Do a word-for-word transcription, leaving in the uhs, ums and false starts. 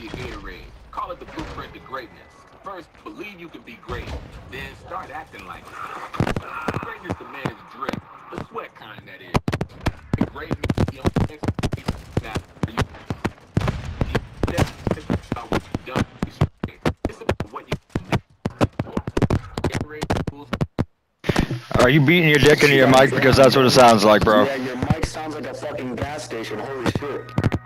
your Gatorade. Call it the blueprint to greatness. First, believe you can be great. Then start acting like it. Greatness demands drip. The sweat kind, that is. Great means you don't expect now. It's about what you've done. It's about what you Are you beating your dick into your mic? Because that's what it sounds like, bro. Yeah, your mic sounds like a fucking gas station. Holy shit.